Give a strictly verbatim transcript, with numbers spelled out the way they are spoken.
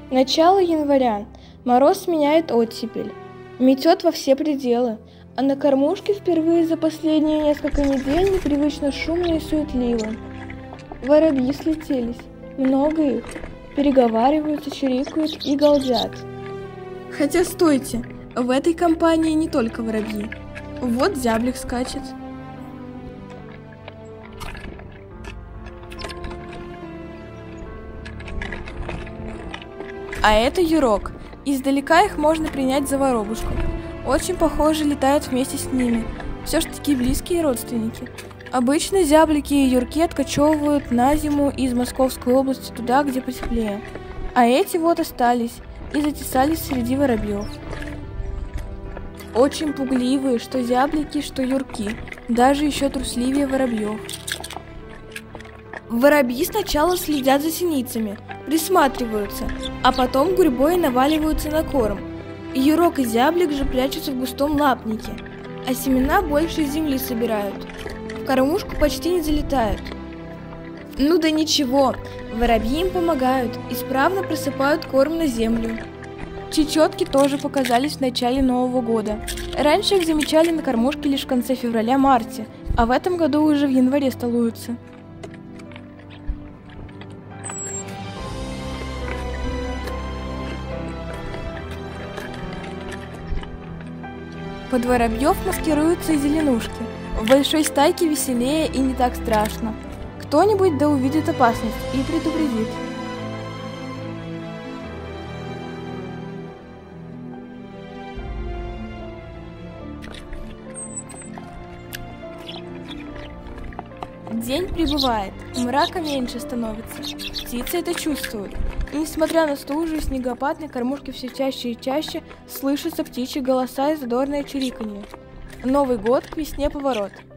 Начало января. Мороз меняет оттепель. Метет во все пределы. А на кормушке впервые за последние несколько недель непривычно шумно и суетливо. Воробьи слетелись. Много их. Переговариваются, чирикают и галдят. Хотя стойте, в этой компании не только воробьи. Вот зяблик скачет. А это юрок. Издалека их можно принять за воробушку. Очень похоже летают вместе с ними. Все ж таки близкие родственники. Обычно зяблики и юрки откачевывают на зиму из Московской области туда, где потеплее. А эти вот остались и затесались среди воробьев. Очень пугливые, что зяблики, что юрки. Даже еще трусливее воробьев. Воробьи сначала следят за синицами, присматриваются, а потом гурьбой наваливаются на корм. Юрок и зяблик же прячутся в густом лапнике, а семена больше из земли собирают. В кормушку почти не залетают. Ну да ничего, воробьи им помогают, исправно просыпают корм на землю. Чечетки тоже показались в начале Нового года. Раньше их замечали на кормушке лишь в конце февраля-марте, а в этом году уже в январе столуются. Под воробьев маскируются и зеленушки. В большой стайке веселее и не так страшно. Кто-нибудь да увидит опасность и предупредит. День прибывает, мрака меньше становится. Птицы это чувствуют. И несмотря на стужу и снегопад, на кормушке все чаще и чаще слышатся птичьи голоса и задорное чириканье. Новый год, к весне поворот.